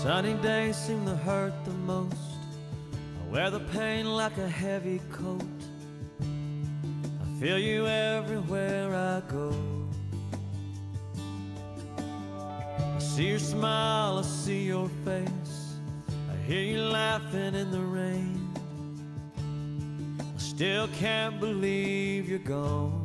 Sunny days seem to hurt the most. I wear the pain like a heavy coat. I feel you everywhere I go. I see your smile, I see your face. I hear you laughing in the rain. I still can't believe you're gone.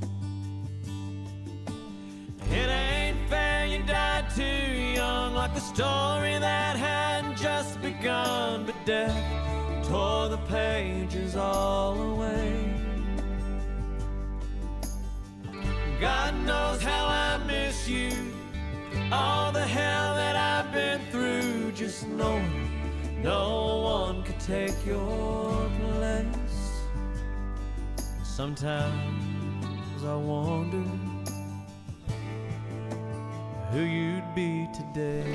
It ain't fair you died too young, like a story that hadn't just begun. But death tore the pages all away. God knows how I miss you, all the hell that I've been through. Just knowing no one could take your place. Sometimes I wonder who you'd be today.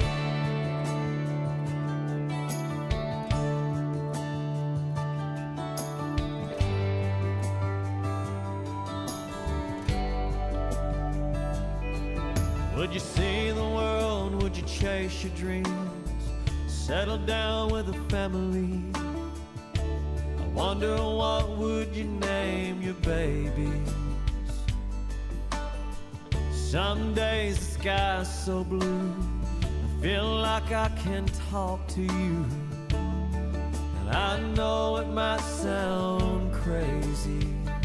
Would you see the world? Would you chase your dreams? Settle down with a family? I wonder what would you name your babies? Some days the sky's so blue, I feel like I can talk to you. And I know it might sound crazy.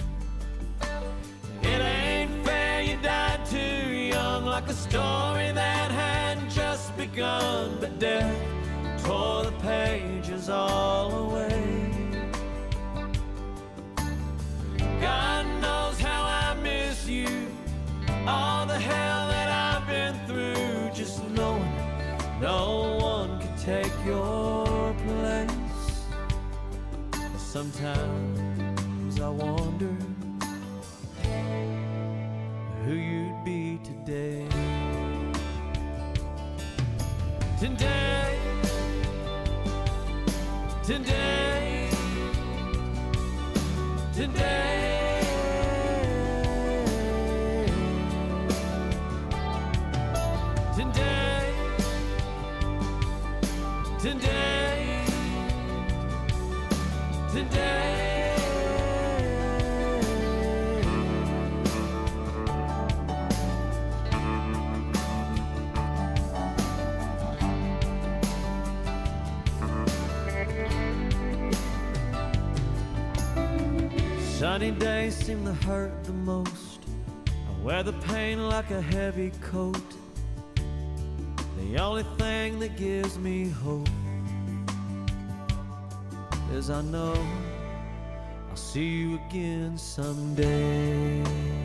It ain't fair you died too young, like a story that hadn't just begun. But death tore the pages all away. God knows how I miss you, all the hell that I've been through. Just knowing no one could take your place. Sometimes I wonder who you'd be today. Today, today, today. Today, today, today. Sunny days seem to hurt the most. I wear the pain like a heavy coat. The only thing that gives me hope is I know I'll see you again someday.